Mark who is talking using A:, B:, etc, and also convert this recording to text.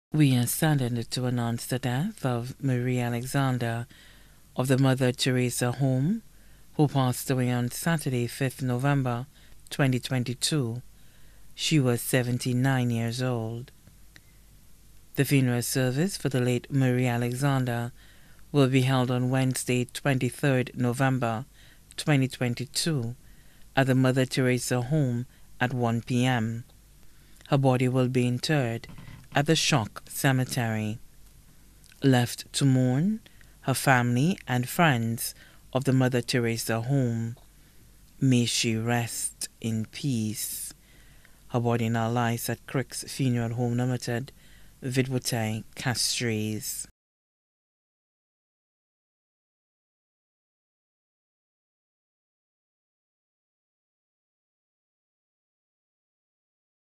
A: We are saddened to announce the death of Marie Alexander of the Mother Teresa Home, who passed away on Saturday, 5th November 2022. She was 79 years old. The funeral service for the late Marie Alexander will be held on Wednesday, 23rd November 2022 at the Mother Teresa Home at 1 p.m. Her body will be interred at the Choc Cemetery. Left to mourn, her family and friends of the Mother Teresa Home. May she rest in peace. Her body now lies at Crick's Funeral Home Limited, Vidwootey, Castries.